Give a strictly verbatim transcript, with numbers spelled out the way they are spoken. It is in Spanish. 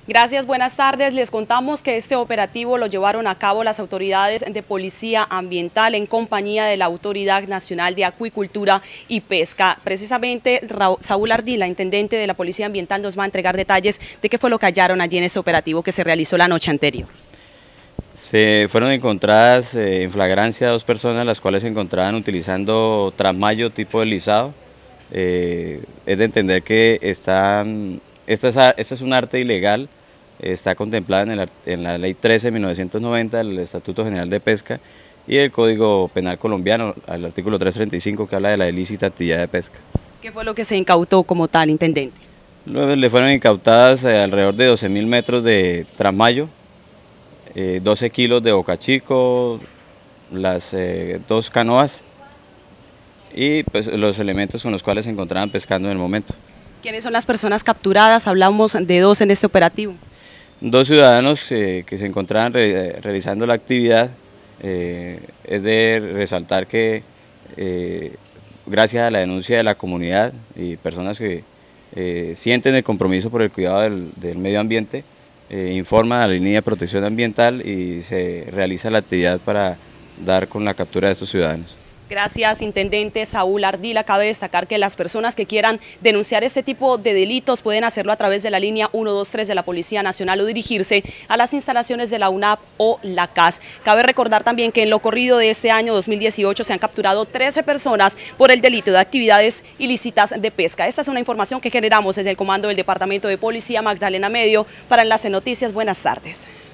Gracias, buenas tardes. Les contamos que este operativo lo llevaron a cabo las autoridades de Policía Ambiental en compañía de la Autoridad Nacional de Acuicultura y Pesca. Precisamente Saúl Ardila, intendente de la Policía Ambiental, nos va a entregar detalles de qué fue lo que hallaron allí en ese operativo que se realizó la noche anterior. Se fueron encontradas eh, en flagrancia dos personas, las cuales se encontraban utilizando trasmayo tipo deslizado. Eh, es de entender que están, esta, es, esta es un arte ilegal, está contemplada en, el, en la Ley trece de mil novecientos noventa del Estatuto General de Pesca y el Código Penal colombiano, al artículo trescientos treinta y cinco, que habla de la ilícita actividad de pesca. ¿Qué fue lo que se incautó como tal, intendente? Luego le fueron incautadas eh, alrededor de doce mil metros de trasmayo, eh, doce kilos de bocachico, las eh, dos canoas y pues, los elementos con los cuales se encontraban pescando en el momento. ¿Quiénes son las personas capturadas? Hablamos de dos en este operativo. Dos ciudadanos eh, que se encontraban re, realizando la actividad. Eh, es de resaltar que eh, gracias a la denuncia de la comunidad y personas que eh, sienten el compromiso por el cuidado del, del medio ambiente, eh, informan a la línea de protección ambiental y se realiza la actividad para dar con la captura de estos ciudadanos. Gracias, intendente Saúl Ardila. Cabe destacar que las personas que quieran denunciar este tipo de delitos pueden hacerlo a través de la línea ciento veintitrés de la Policía Nacional o dirigirse a las instalaciones de la U N A P o la C A S. Cabe recordar también que en lo corrido de este año dos mil dieciocho se han capturado trece personas por el delito de actividades ilícitas de pesca. Esta es una información que generamos desde el comando del Departamento de Policía Magdalena Medio para Enlace Noticias. Buenas tardes.